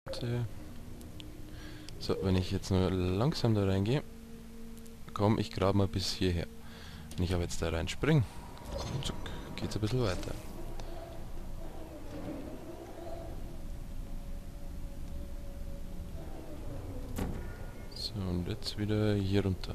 So, wenn ich jetzt nur langsam da reingehe, komme ich gerade mal bis hierher. Wenn ich aber jetzt da rein springe, geht es ein bisschen weiter. So, und jetzt wieder hier runter.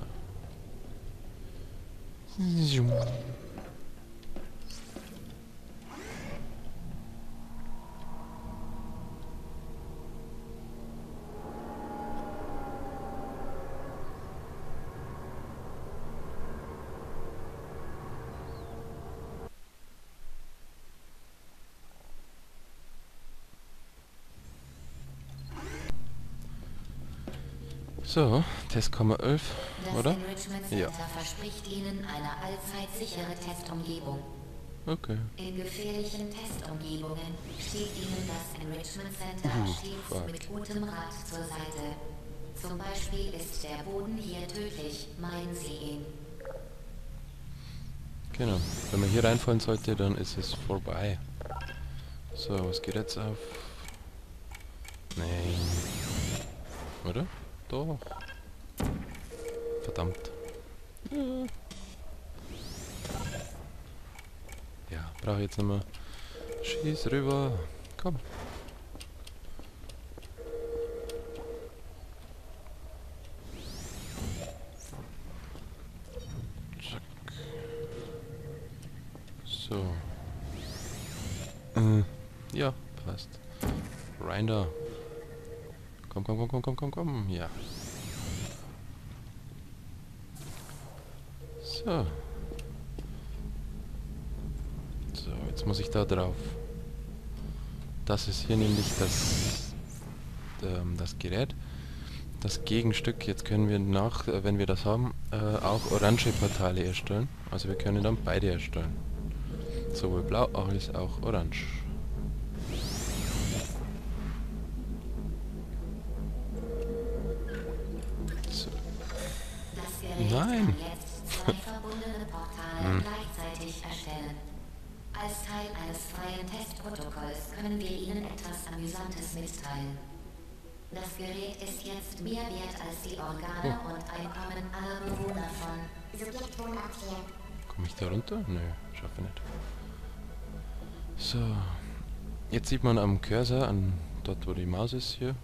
So, Testkomma 11, Das oder? Enrichment Ja. Center verspricht Ihnen eine allzeit sichere Testumgebung. Okay. In gefährlichen Testumgebungen steht Ihnen das Enrichment Center stets fuck. mit gutem Rat zur Seite. Zum Beispiel ist der Boden hier tödlich, meiden Sie ihn. Genau. Wenn man hier reinfallen sollte, dann ist es vorbei. So, was geht jetzt auf? Nein. Oder? Doch. Verdammt. Ja, brauche ich jetzt nochmal. Schieß rüber. Komm. Zack. So. Ja, passt. Rein da. Komm, komm, komm, komm, komm, komm, komm. Ja. So. So, jetzt muss ich da drauf. Das ist hier nämlich das Gerät. Das Gegenstück. Jetzt können wir wenn wir das haben, auch orange Portale erstellen. Also wir können dann beide erstellen. Sowohl blau als auch orange. So. Das Gerät Nein! kann jetzt zwei verbundene Portale gleichzeitig erstellen. Als Teil eines freien Testprotokolls können wir Ihnen etwas Amüsantes mitteilen. Das Gerät ist jetzt mehr wert als die Organe und Einkommen aller Bewohner von Subjekt Wohnort hier. Komme ich da runter? Nö, schaffe ich nicht. So. Jetzt sieht man am Cursor, dort wo die Maus ist hier,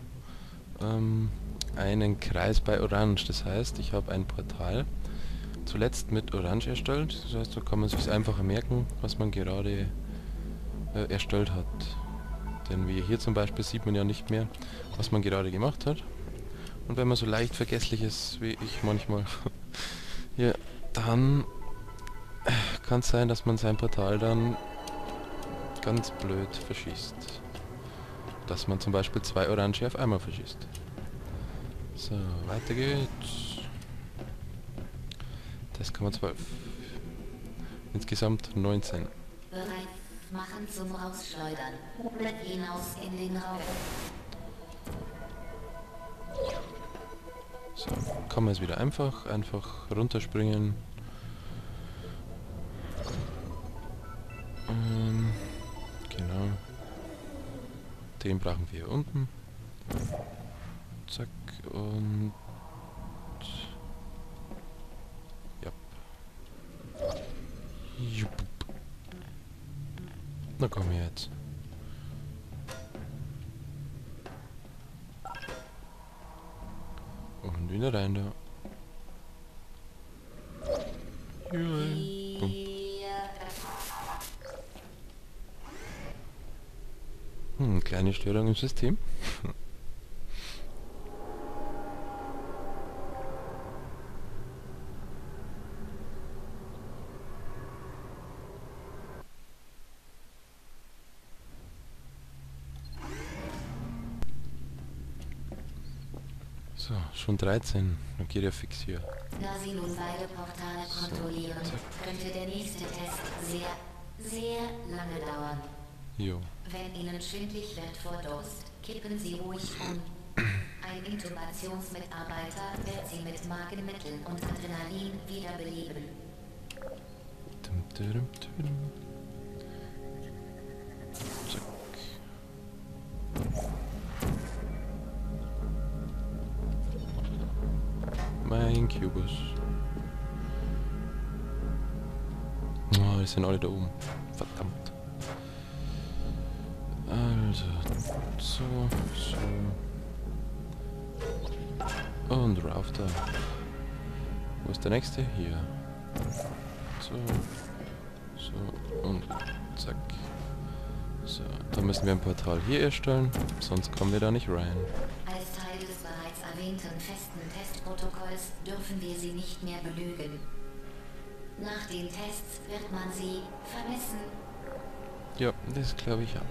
einen Kreis bei Orange. Das heißt, ich habe ein Portal zuletzt mit Orange erstellt. Das heißt, so kann man sich einfacher merken, was man gerade erstellt hat. Denn wie hier zum Beispiel sieht man ja nicht mehr, was man gerade gemacht hat. Und wenn man so leicht vergesslich ist, wie ich manchmal, ja, dann kann es sein, dass man sein Portal dann ganz blöd verschießt. Dass man zum Beispiel 2 Orange auf einmal verschießt. So, weiter geht's. Testkammer 12. Insgesamt 19. Bereit machen zum Rausschleudern. Hinaus in den Raum. So, kann man es wieder einfach runterspringen. Genau. Den brauchen wir hier unten. Zack und... Ja. Jupp. Na komm jetzt. Und wieder rein da. Bumm. Kleine Störung im System. So, schon 13. Dann geht ja fix hier. Da Sie nun beide Portale kontrollieren, könnte der nächste Test sehr lange dauern. Jo. Wenn Ihnen schwindlig wird vor Durst, kippen Sie ruhig um. Ein Intubationsmitarbeiter wird Sie mit Magenmitteln und Adrenalin wiederbeleben. Dum, dum, dum. Zack. Incubus. Oh, die sind alle da oben. Verdammt. Also, so. Und rauf da. Wo ist der nächste? Hier. So. Und zack. So, da müssen wir ein Portal hier erstellen, sonst kommen wir da nicht rein. Als Teil des bereits erwähnten festen Testprotokolls dürfen wir sie nicht mehr belügen. Nach den Tests wird man sie vermissen. Ja, das glaube ich auch.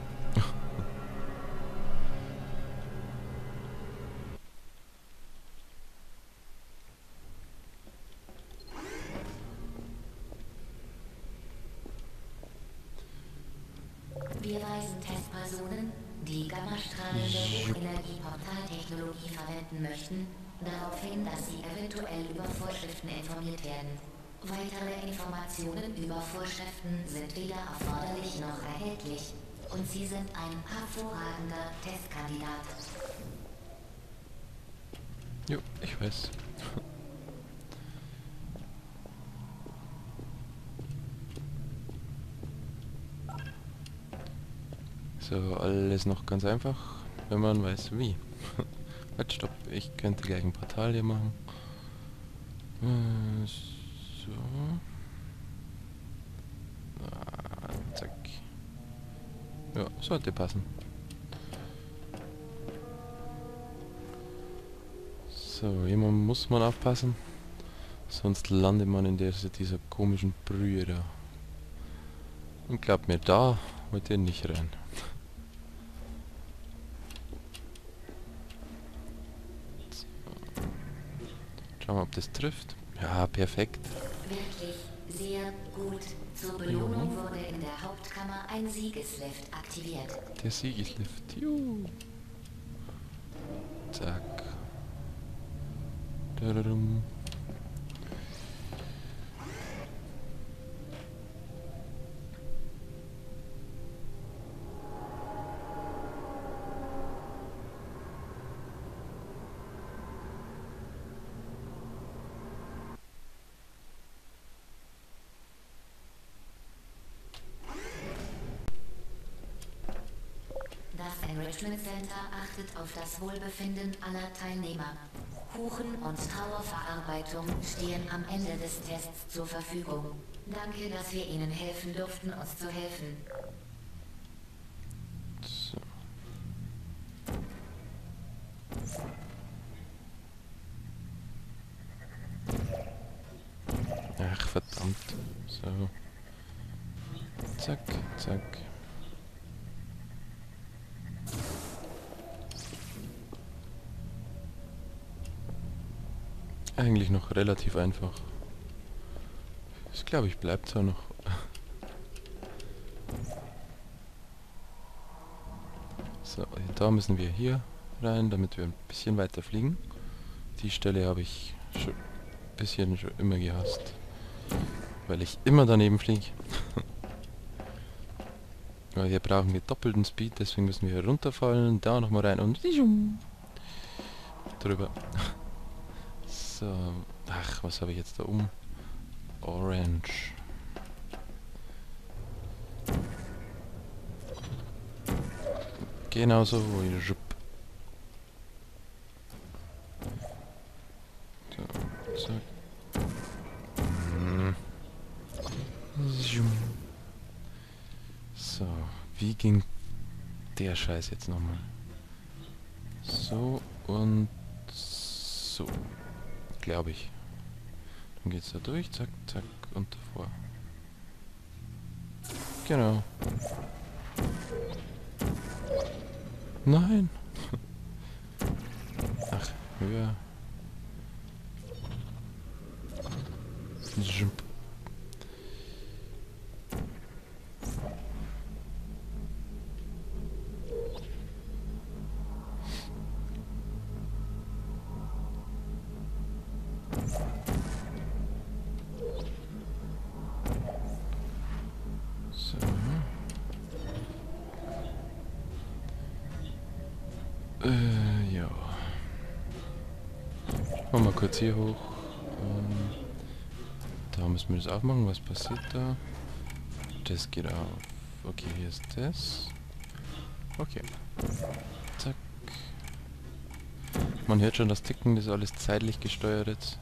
Wir weisen Testpersonen, die gammastrahlende Hochenergie-Portaltechnologie verwenden möchten, darauf hin, dass sie eventuell über Vorschriften informiert werden. Weitere Informationen über Vorschriften sind weder erforderlich noch erhältlich und sie sind ein hervorragender Testkandidat. Jo, ich weiß. So, alles noch ganz einfach, wenn man weiß wie. Halt, stopp, ich könnte gleich ein Portal hier machen. So. Zack. Ja, sollte passen. So, immer muss man aufpassen, sonst landet man in dieser komischen Brühe da. Und glaubt mir, da wollt ihr nicht rein. So. Schauen wir, ob das trifft. Ja, perfekt. Wirklich sehr gut. Zur Belohnung wurde in der Hauptkammer ein Siegeslift aktiviert. Der Siegeslift. Juhu. Zack. Dadadum. Das Enrichment Center achtet auf das Wohlbefinden aller Teilnehmer. Kuchen und Trauerverarbeitung stehen am Ende des Tests zur Verfügung. Danke, dass wir Ihnen helfen durften, uns zu helfen. So. Ach, verdammt. So. Zack, zack. Eigentlich noch relativ einfach. Ich glaube, ich bleibt so noch. So, da müssen wir hier rein, damit wir ein bisschen weiter fliegen. Die Stelle habe ich schon ein bisschen schon immer gehasst. Weil ich immer daneben fliege. Weil hier brauchen wir doppelten Speed, deswegen müssen wir hier runterfallen, da nochmal rein und drüber. So, ach, was habe ich jetzt da um? Orange. Genau so. So, zack. So, wie ging der Scheiß jetzt nochmal? So und so. Glaube ich. Dann geht's da durch, zack, zack und davor. Genau. Nein! Ach, höher. Jump. So. Ja. Schauen wir mal kurz hier hoch. Da müssen wir das aufmachen. Was passiert da? Das geht auf. Okay, hier ist das. Okay. Zack. Man hört schon das Ticken, das ist alles zeitlich gesteuert jetzt.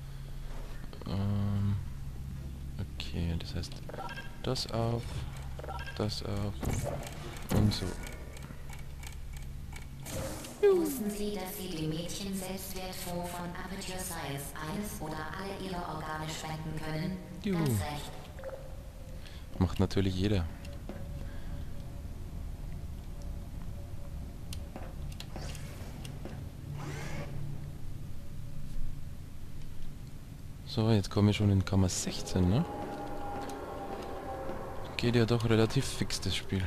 Okay, das heißt, das auf und so. Wussten Sie, dass Sie dem Mädchen-Selbstwertfonds von Aperture Science eines oder alle Ihre Organe spenden können? Juhu. Ganz recht. Macht natürlich jeder. So, jetzt komme ich schon in Kammer 16, ne? Geht ja doch relativ fix, das Spiel.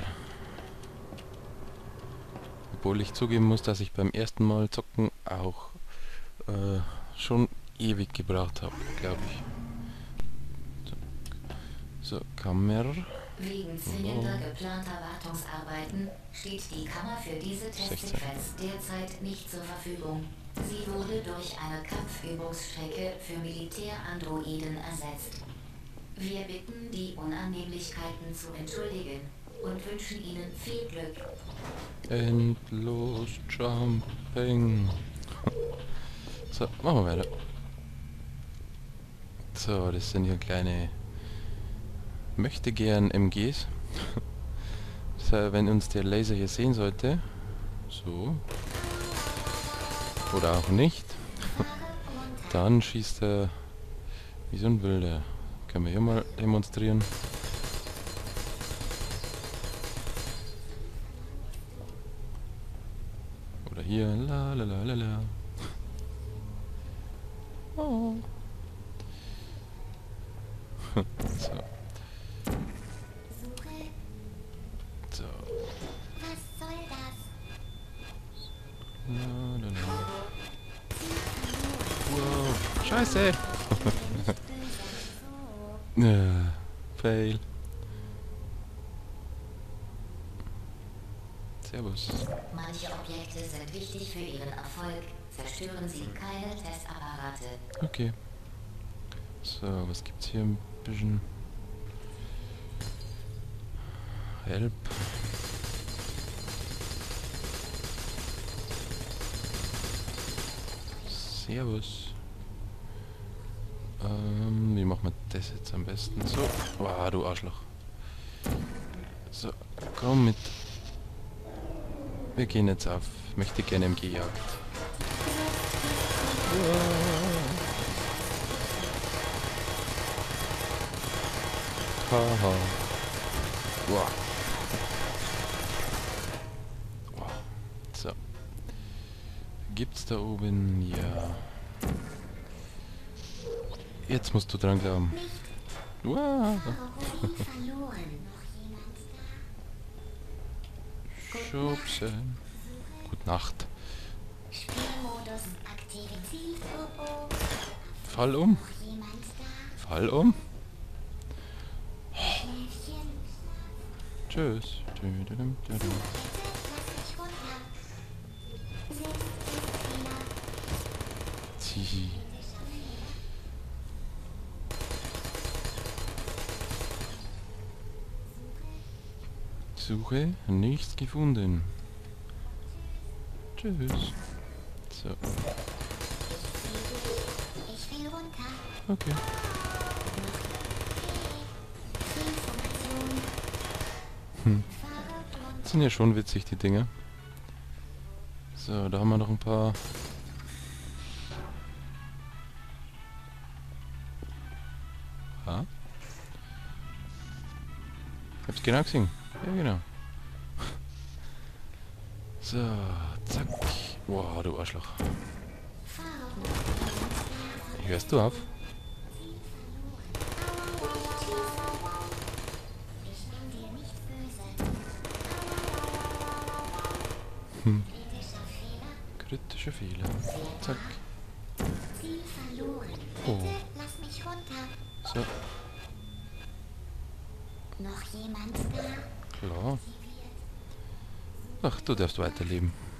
Obwohl ich zugeben muss, dass ich beim ersten Mal zocken auch schon ewig gebraucht habe, glaube ich. So, Kammer. Wegen zwingender geplanter Wartungsarbeiten steht die Kammer für diese Testsequenz derzeit nicht zur Verfügung. Sie wurde durch eine Kampfübungsstrecke für Militärandroiden ersetzt. Wir bitten, die Unannehmlichkeiten zu entschuldigen und wünschen Ihnen viel Glück. Endlos Jumping. So, machen wir weiter. So, das sind hier kleine möchte gern MGs. Das heißt, wenn uns der Laser hier sehen sollte, so, oder auch nicht, dann schießt er wie so ein Wilder. Können wir hier mal demonstrieren. Oder hier, la la la la la. Oh. So. So. Was soll das? La, la, la. Wow. Scheiße! Fail. Servus. Manche Objekte sind wichtig für ihren Erfolg. Zerstören Sie keine Testapparate. Okay. So, was gibt's hier ein bisschen? Help. Servus. Wie machen wir das jetzt am besten? So. Wow, du Arschloch. So, komm mit. Wir gehen jetzt auf. Möchte gerne MG-Jagd. Haha. Wow. Wow. So. Gibt's da oben? Ja. Jetzt musst du dran glauben. Wow. Schubsen. Gute Nacht. Spielmodus aktiviert. Fall um. Fall um. Tschüss. Zihi. Suche, nichts gefunden. Tschüss. So. Ich will runter. Okay. Sind ja schon witzig, die Dinge. So, da haben wir noch ein paar. Ah. Ich hab's genau gesehen. Ja, genau. So, zack. Wow, du Arschloch. Hörst du auf? Kritischer Fehler. Zack. Ziel verloren. Oh. Lass mich runter. So, Noch jemand da? klar. Ach, du darfst weiterleben.